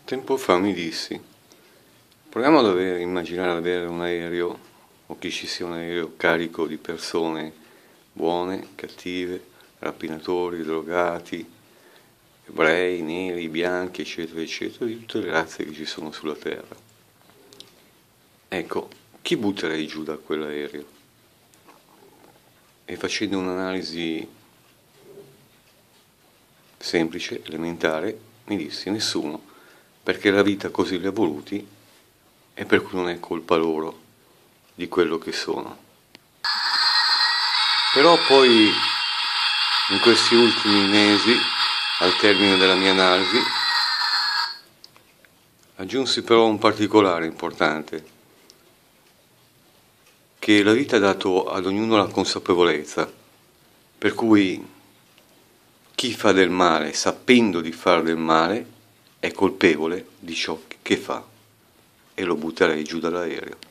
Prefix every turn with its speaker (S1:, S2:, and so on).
S1: Tempo fa mi dissi, proviamo ad immaginare di avere un aereo, o che ci sia un aereo carico di persone buone, cattive, rapinatori, drogati, ebrei, neri, bianchi, eccetera, eccetera, di tutte le razze che ci sono sulla Terra. Ecco, chi butterei giù da quell'aereo? E facendo un'analisi semplice, elementare, mi dissi nessuno, perché la vita così li ha voluti e per cui non è colpa loro di quello che sono. Però poi, in questi ultimi mesi, al termine della mia analisi, aggiunsi però un particolare importante, che la vita ha dato ad ognuno la consapevolezza, per cui chi fa del male sapendo di fare del male è colpevole di ciò che fa e lo butterei giù dall'aereo.